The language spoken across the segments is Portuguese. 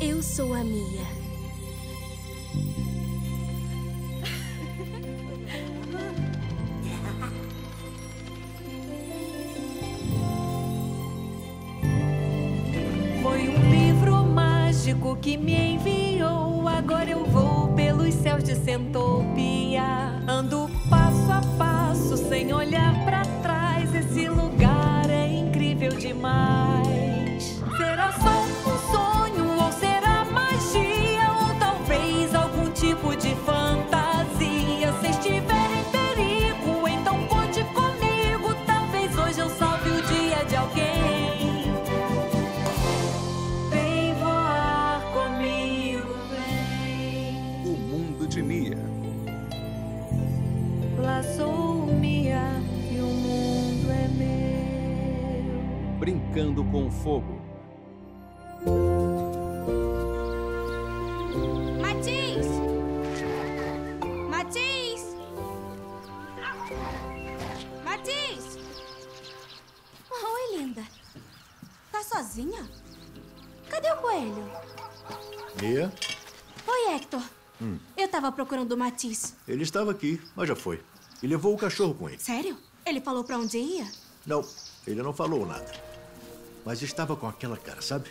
Eu sou a Mia. Foi um livro mágico que me enviou. Agora eu vou pelos céus de Centopia. Ando passo a passo, sem olhar pra trás. Esse lugar é incrível demais. Será só um sonho ou será magia? Ou talvez algum tipo de fantasia? Se estiver em perigo, então conte comigo. Talvez hoje eu salve o dia de alguém. Vem voar comigo, vem. O mundo de Mia. Lá sou Mia e o mundo é meu. Brincando com fogo. Matiz! Matiz! Matiz! Oi, linda. Tá sozinha? Cadê o coelho? Mia? Oi, Hector. Eu tava procurando o Matiz. Ele estava aqui, mas já foi. E levou o cachorro com ele. Sério? Ele falou pra onde ia? Não, ele não falou nada. Mas estava com aquela cara, sabe?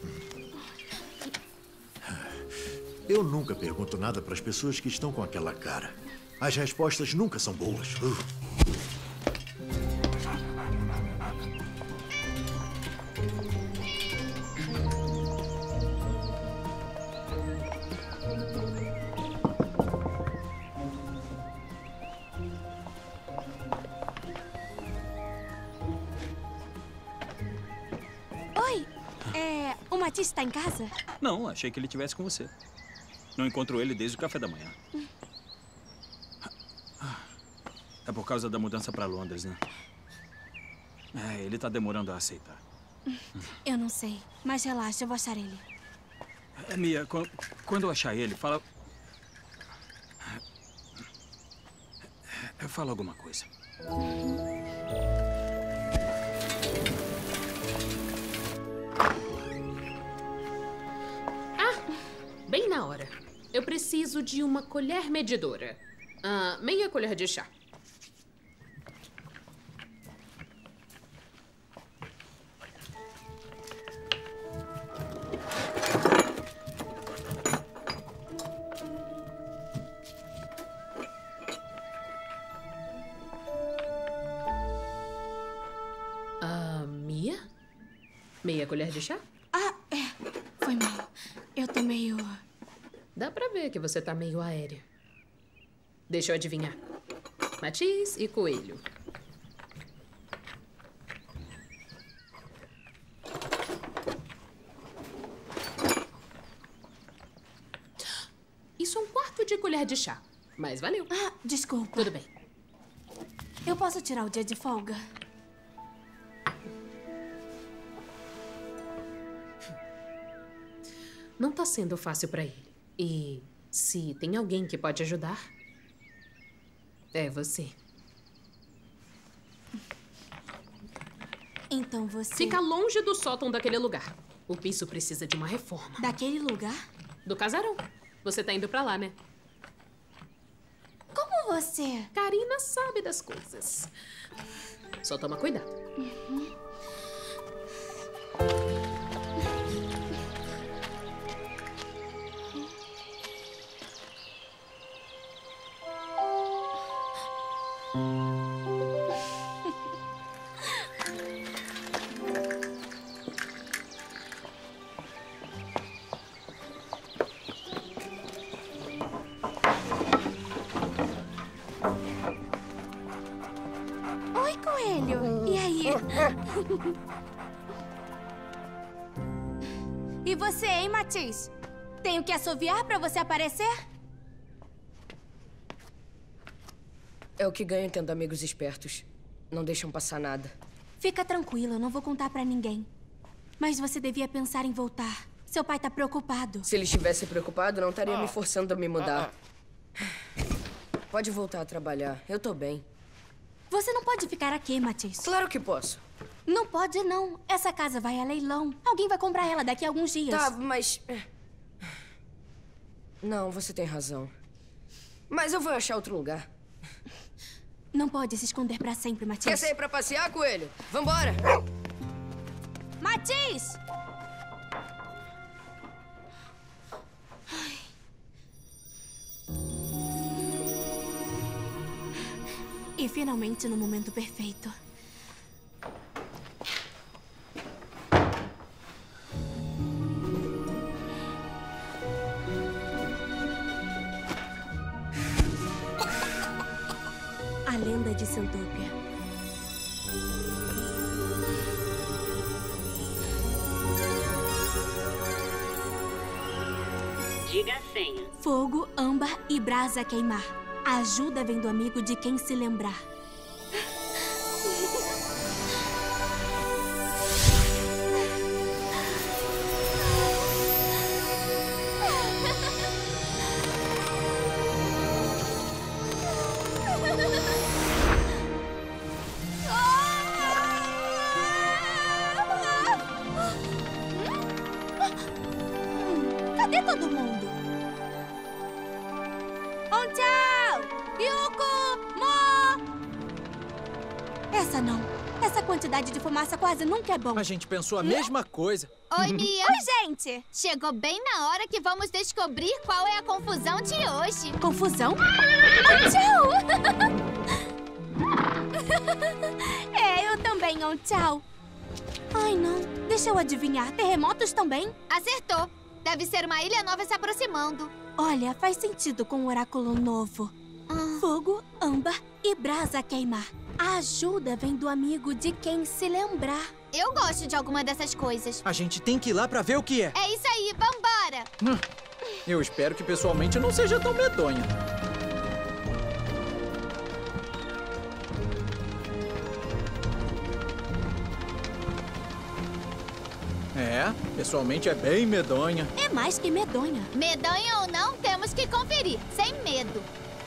Eu nunca pergunto nada para as pessoas que estão com aquela cara. As respostas nunca são boas. Oi, o Matiz tá em casa? Não, achei que ele estivesse com você. Não encontro ele desde o café da manhã. É por causa da mudança para Londres, né? Ele tá demorando a aceitar. Eu não sei, mas relaxa, eu vou achar ele. Mia, quando eu achar ele, fala... Fala alguma coisa. Bem na hora. Eu preciso de uma colher medidora. Meia colher de chá. Mia? Meia colher de chá? Foi mal. Eu tô meio... Dá pra ver que você tá meio aérea. Deixa eu adivinhar. Matiz e coelho. Isso é um quarto de colher de chá. Mas valeu. Desculpa. Tudo bem. Eu posso tirar o dia de folga? Não tá sendo fácil pra ele. E se tem alguém que pode ajudar, é você. Então você... Fica longe do sótão daquele lugar. O piso precisa de uma reforma. Daquele lugar? Do casarão. Você tá indo pra lá, né? Como você... Karina sabe das coisas. Só toma cuidado. Oi, coelho. E aí? E você, hein, Matiz? Tenho que assoviar pra você aparecer? É o que ganho tendo amigos espertos. Não deixam passar nada. Fica tranquila, eu não vou contar pra ninguém. Mas você devia pensar em voltar. Seu pai tá preocupado. Se ele estivesse preocupado, não estaria me forçando a me mudar. Pode voltar a trabalhar. Eu tô bem. Você não pode ficar aqui, Matiz. Claro que posso. Não pode, não. Essa casa vai a leilão. Alguém vai comprar ela daqui a alguns dias. Tá, mas... Não, você tem razão. Mas eu vou achar outro lugar. Não pode se esconder pra sempre, Quer Matisse. sair pra passear, coelho? Vambora! Matisse! E finalmente no momento perfeito. A lenda de Santopia. Diga a senha. Fogo, âmbar e brasa a queimar. A ajuda vem do amigo de quem se lembrar. Cadê todo mundo? Tchau! Yuko! Mo! Essa não. Essa quantidade de fumaça quase nunca é bom. A gente pensou a mesma coisa. Oi, Mia. Oi, gente! Chegou bem na hora que vamos descobrir qual é a confusão de hoje. Confusão? Tchau! Eu também, tchau. Ai, não. Deixa eu adivinhar. Terremotos também? Acertou. Deve ser uma ilha nova se aproximando. Olha, faz sentido com o oráculo novo. Fogo, âmbar e brasa a queimar. A ajuda vem do amigo de quem se lembrar. Eu gosto de alguma dessas coisas. A gente tem que ir lá pra ver o que é. É isso aí, vambora! Eu espero que pessoalmente não seja tão medonho. Pessoalmente é bem medonha. É mais que medonha. Medonha ou não, temos que conferir, sem medo.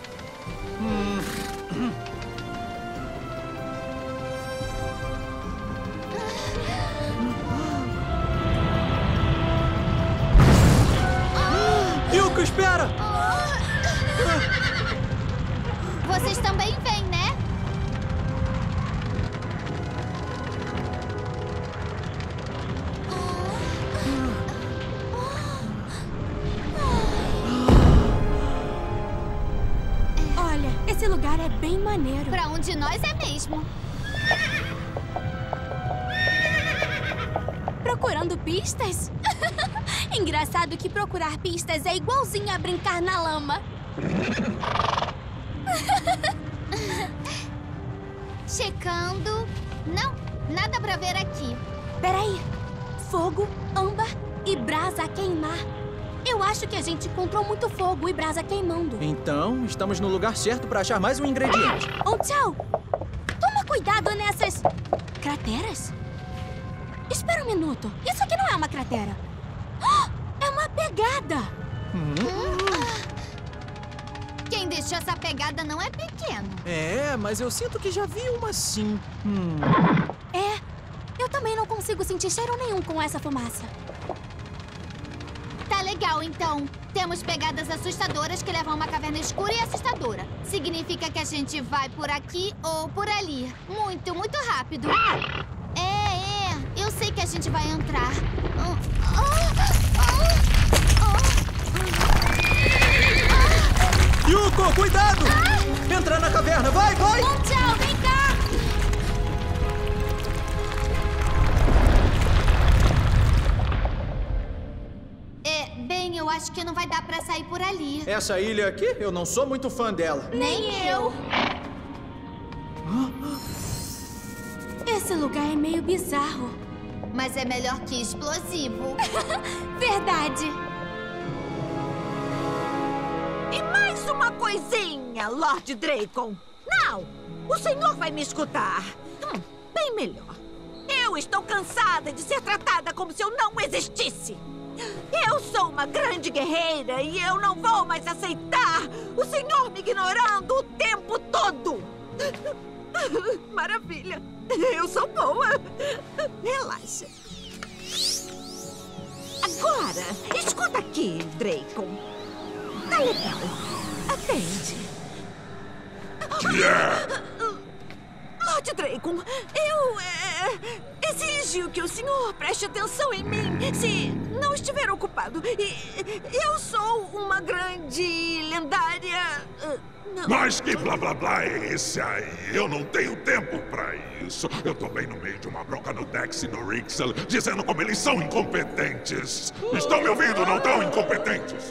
Yuko, espera! Vocês também vêm, né? Olha, esse lugar é bem maneiro. Pra um de nós é mesmo. Procurando pistas? Engraçado que procurar pistas é igualzinho a brincar na lama. Checando. Não, nada pra ver aqui. Peraí. Fogo, âmbar e brasa a queimar. Eu acho que a gente encontrou muito fogo e brasa queimando. Então, estamos no lugar certo pra achar mais um ingrediente. Tchau! Toma cuidado nessas... crateras? Espera um minuto. Isso aqui não é uma cratera. É uma pegada! Quem deixou essa pegada não é pequeno. Mas eu sinto que já vi uma sim. Eu também não consigo sentir cheiro nenhum com essa fumaça. Tá legal, então. Temos pegadas assustadoras que levam a uma caverna escura e assustadora. Significa que a gente vai por aqui ou por ali. Muito, muito rápido. Eu sei que a gente vai entrar. Yuko, cuidado! Entra na caverna, vai, vai! Tchau, vem cá! Bem, eu acho que não vai dar pra sair por ali. Essa ilha aqui, eu não sou muito fã dela. Nem eu. Esse lugar é meio bizarro. Mas é melhor que explosivo. Verdade. E mais uma coisinha, Lord Dracon. Não, o senhor vai me escutar. Bem melhor. Eu estou cansada de ser tratada como se eu não existisse. Eu sou uma grande guerreira e eu não vou mais aceitar o senhor me ignorando o tempo todo. Maravilha. Eu sou boa. Relaxa. Agora, escuta aqui, Dracon. Tá legal. Atende. Lord Dracon, eu exijo que o senhor preste atenção em mim se não estiver ocupado. E eu sou uma grande lendária... não. Mas que blá blá blá é esse aí? Eu não tenho tempo pra isso. Eu tô bem no meio de uma bronca no Dex e no Rixel, dizendo como eles são incompetentes. Estão me ouvindo, não tão incompetentes?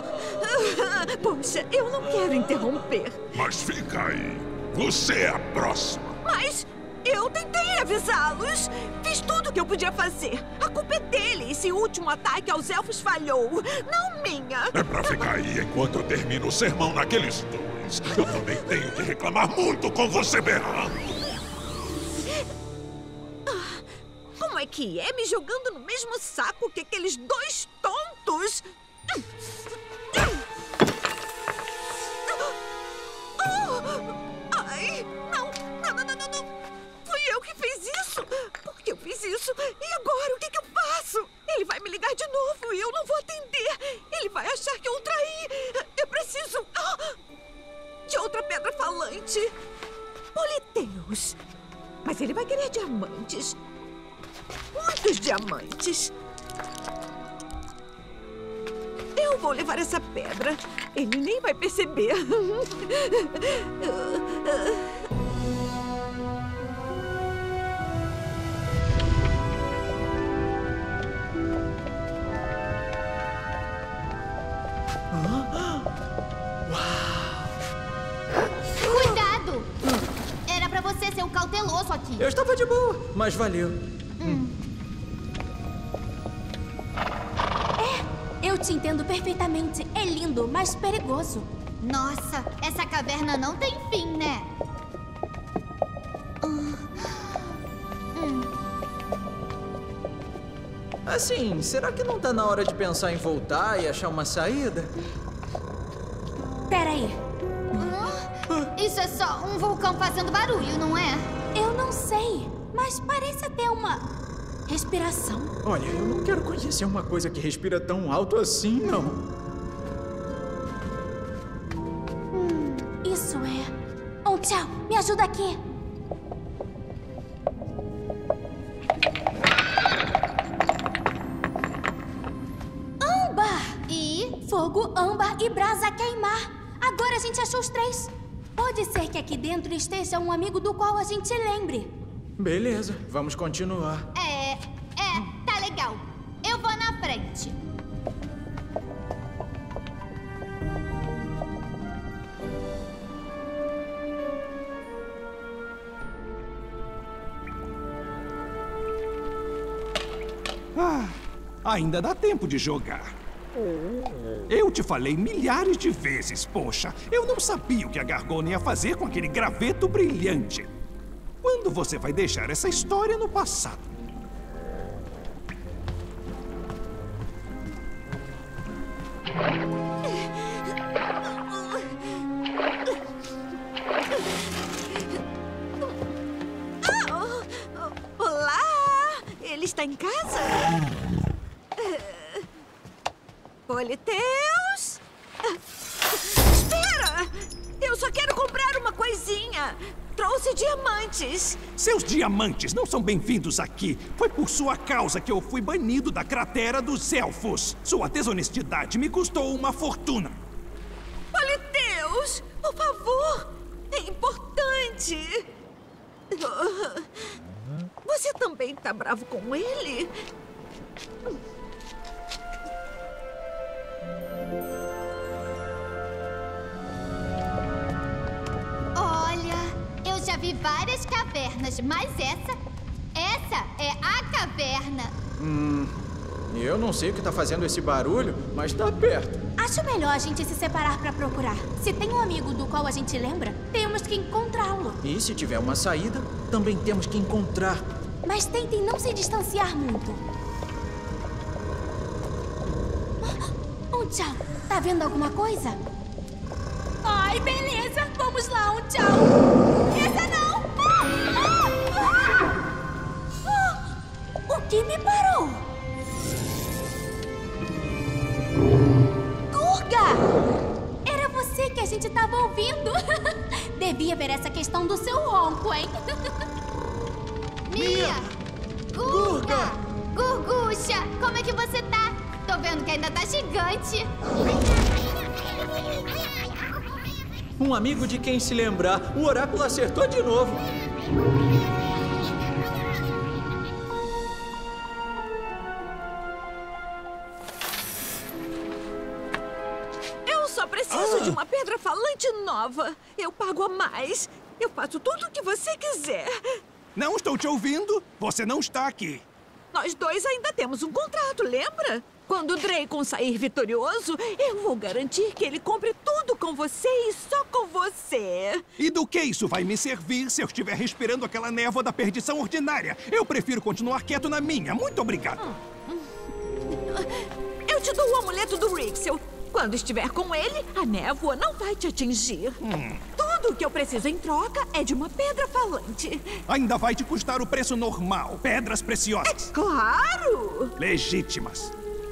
Poxa, eu não quero interromper. Mas fica aí. Você é a próxima. Mas eu tentei avisá-los. Fiz tudo o que eu podia fazer. A culpa é dele. Esse último ataque aos elfos falhou. Não minha. É pra ficar aí enquanto eu termino o sermão naqueles dois. Eu também tenho que reclamar muito com você berrando. Como é que é me jogando no mesmo saco que aqueles dois tontos? Ai, não. Fui eu que fiz isso. Por que eu fiz isso? E agora, o que eu faço? Ele vai me ligar de novo e eu não vou atender. Ele vai achar que eu o traí. Eu preciso de outra pedra falante. Politeus. Mas ele vai querer diamantes. Muitos diamantes. Eu vou levar essa pedra. Ele nem vai perceber. Cuidado! Era pra você ser um cauteloso aqui. Eu estava de boa, mas valeu. Eu te entendo perfeitamente. É lindo, mas perigoso. Nossa, essa caverna não tem fim, né? Assim, será que não tá na hora de pensar em voltar e achar uma saída? Peraí. Isso é só um vulcão fazendo barulho, não é? Eu não sei, mas parece até uma respiração. Olha, eu não quero conhecer uma coisa que respira tão alto assim, não. Isso é... Oh, tchau, me ajuda aqui. Âmbar! E? Fogo, âmbar e brasa a queimar. Agora a gente achou os três. Pode ser que aqui dentro esteja um amigo do qual a gente lembre. Beleza, vamos continuar. Tá legal. Eu vou na frente. Ainda dá tempo de jogar. Eu te falei milhares de vezes, poxa. Eu não sabia o que a Gargona ia fazer com aquele graveto brilhante. Quando você vai deixar essa história no passado? Olá! Ele está em casa? Politeus? Espera! Eu só quero comprar uma coisinha. Trouxe diamantes. Seus diamantes não são bem-vindos aqui. Foi por sua causa que eu fui banido da cratera dos elfos. Sua desonestidade me custou uma fortuna. Politeus, por favor. É importante. Você também tá bravo com ele? Olha, eu já vi várias cavernas, mas essa é a caverna. Eu não sei o que tá fazendo esse barulho, mas tá perto. Acho melhor a gente se separar pra procurar. Se tem um amigo do qual a gente lembra, temos que encontrá-lo. E se tiver uma saída, também temos que encontrar. Mas tentem não se distanciar muito. Tchau. Tá vendo alguma coisa? Ai, beleza. Vamos lá, tchau. Essa não. O que me parou? Durga! gente tava ouvindo. Devia ver essa questão do seu ronco, hein? Mia! Gurga! Gurguxa! Como é que você tá? Tô vendo que ainda tá gigante. Um amigo de quem se lembrar. O oráculo acertou de novo. Eu só preciso de uma pedra falante nova. Eu pago a mais. Eu faço tudo o que você quiser. Não estou te ouvindo. Você não está aqui. Nós dois ainda temos um contrato, lembra? Quando o Dracon sair vitorioso, eu vou garantir que ele compre tudo com você e só com você. E do que isso vai me servir se eu estiver respirando aquela névoa da perdição ordinária? Eu prefiro continuar quieto na minha. Muito obrigado. Eu te dou o amuleto do Rixel. Quando estiver com ele, a névoa não vai te atingir. Tudo o que eu preciso em troca é de uma pedra falante. Ainda vai te custar o preço normal. Pedras preciosas. É claro! Legítimas.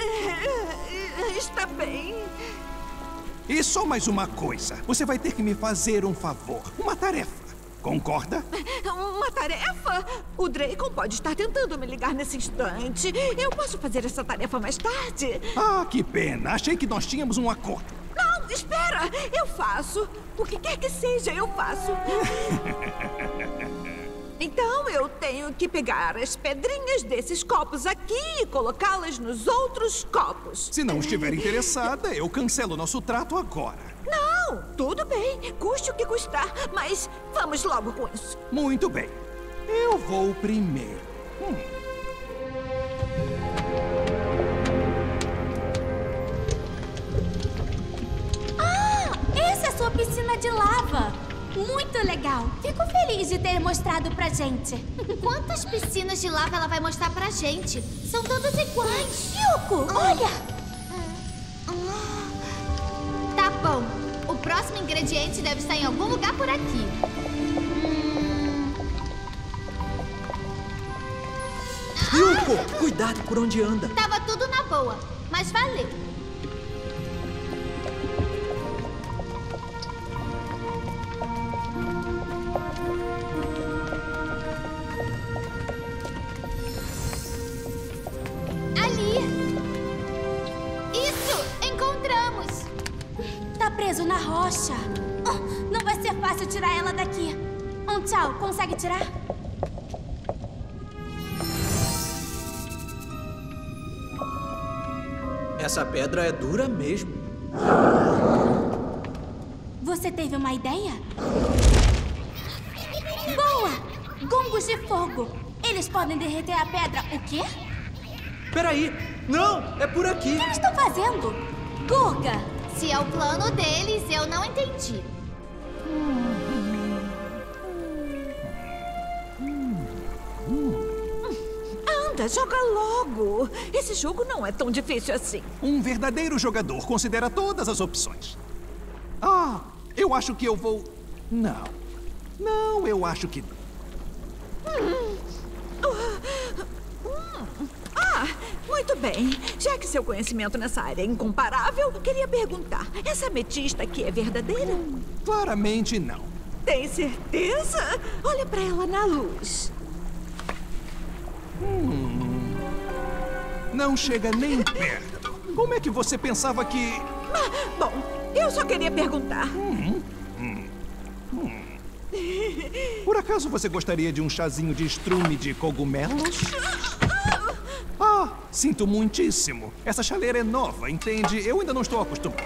Está bem. E só mais uma coisa. Você vai ter que me fazer um favor. Uma tarefa. Concorda? Uma tarefa? O Dracon pode estar tentando me ligar nesse instante. Eu posso fazer essa tarefa mais tarde? Ah, que pena. Achei que nós tínhamos um acordo. Não, espera. Eu faço. O que quer que seja, eu faço. Então eu tenho que pegar as pedrinhas desses copos aqui e colocá-las nos outros copos. Se não estiver interessada, eu cancelo nosso trato agora. Não, tudo bem. Custe o que custar. Mas vamos logo com isso. Muito bem. Eu vou primeiro. Ah, essa é a sua piscina de lava. Muito legal. Fico feliz de ter mostrado pra gente. Quantas piscinas de lava ela vai mostrar pra gente? São todas iguais. Yuko, olha! Tá bom. O próximo ingrediente deve estar em algum lugar por aqui. Yuko, cuidado por onde anda. Tava tudo na boa, mas valeu. Preso na rocha. Não vai ser fácil tirar ela daqui. Tchau, consegue tirar? Essa pedra é dura mesmo. Você teve uma ideia? Boa! Gongos de fogo. Eles podem derreter a pedra. O quê? Peraí. Não, é por aqui. O que eles estão fazendo? Gurga! Se é o plano deles, eu não entendi. Anda, joga logo. Esse jogo não é tão difícil assim. Um verdadeiro jogador considera todas as opções. Ah, eu acho que eu vou... Não. Não, eu acho que... Muito bem. Já que seu conhecimento nessa área é incomparável, queria perguntar: essa ametista aqui é verdadeira? Claramente não. Tem certeza? Olha pra ela na luz. Não chega nem perto. Como é que você pensava que... Bom, eu só queria perguntar. Por acaso você gostaria de um chazinho de estrume de cogumelos? Ah, sinto muitíssimo. Essa chaleira é nova, entende? Eu ainda não estou acostumado.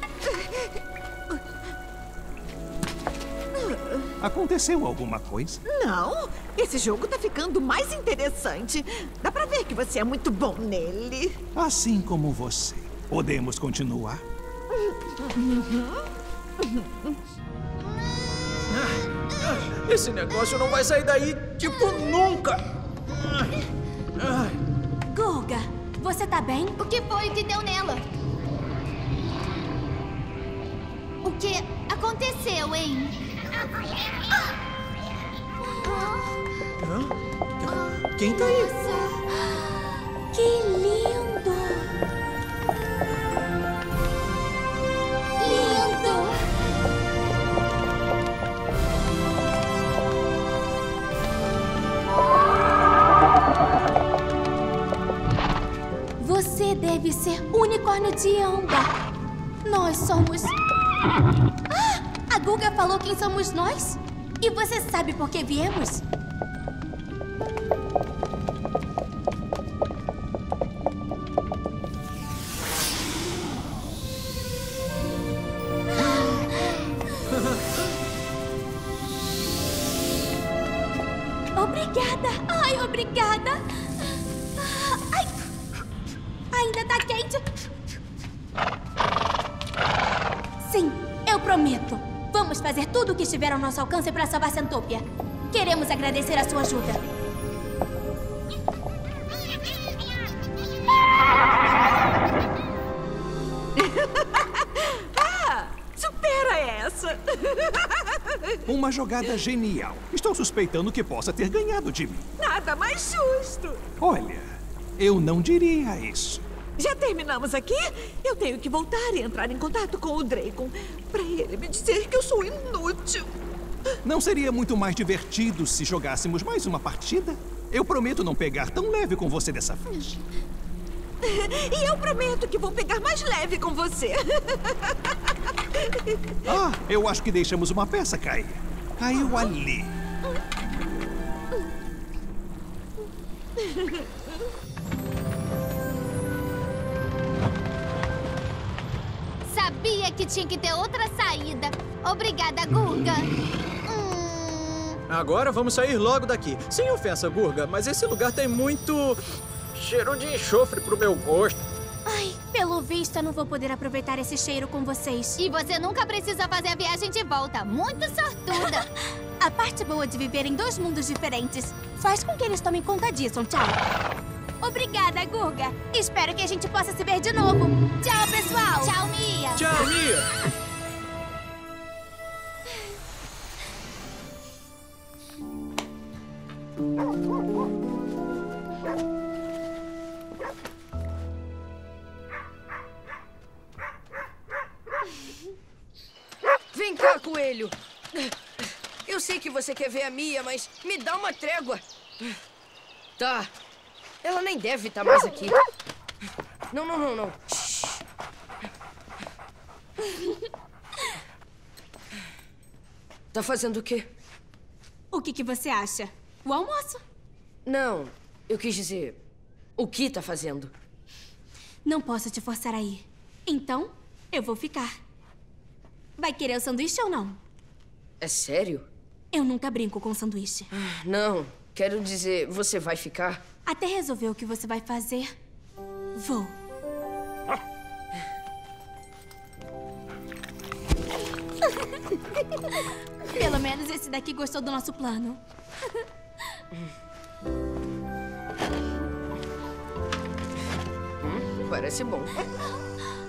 Aconteceu alguma coisa? Não, esse jogo tá ficando mais interessante. Dá pra ver que você é muito bom nele. Assim como você. Podemos continuar? Esse negócio não vai sair daí, tipo, nunca. Gurga, você tá bem? O que foi que deu nela? O que aconteceu, hein? Quem tá aí? Que lindo! Lindo! Você deve ser o unicórnio de âmbar. Nós somos... Ah! A Guga falou quem somos nós? E você sabe por que viemos? Obrigada! Ai, obrigada! Ai! Ainda tá quente? Sim, eu prometo. Vamos fazer tudo o que estiver ao nosso alcance para salvar Santopia. Queremos agradecer a sua ajuda. Supera essa! Uma jogada genial. Estou suspeitando que possa ter ganhado de mim. Nada mais justo. Olha, eu não diria isso. Já terminamos aqui? Eu tenho que voltar e entrar em contato com o Dracon para ele me dizer que eu sou inútil. Não seria muito mais divertido se jogássemos mais uma partida? Eu prometo não pegar tão leve com você dessa vez. E eu prometo que vou pegar mais leve com você. Ah, eu acho que deixamos uma peça cair. Caiu ali. Sabia que tinha que ter outra saída. Obrigada, Guga. Agora vamos sair logo daqui. Sem ofensa, Gurga, mas esse lugar tem muito... cheiro de enxofre pro meu gosto. Ai, pelo visto eu não vou poder aproveitar esse cheiro com vocês. E você nunca precisa fazer a viagem de volta. Muito sortuda. A parte boa de viver em dois mundos diferentes faz com que eles tomem conta disso. Tchau. Obrigada, Gurga. Espero que a gente possa se ver de novo. Tchau, pessoal. Tchau, Mia. Tchau, Mia. Vem cá, coelho. Eu sei que você quer ver a Mia, mas me dá uma trégua. Tá. Ela nem deve estar mais aqui. Não. Shhh. Tá fazendo o quê? O que você acha? O almoço? Não, eu quis dizer... O que tá fazendo? Não posso te forçar a ir. Então, eu vou ficar. Vai querer o sanduíche ou não? É sério? Eu nunca brinco com sanduíche. Não, quero dizer, você vai ficar? Até resolver o que você vai fazer, vou. Pelo menos esse daqui gostou do nosso plano. Parece bom.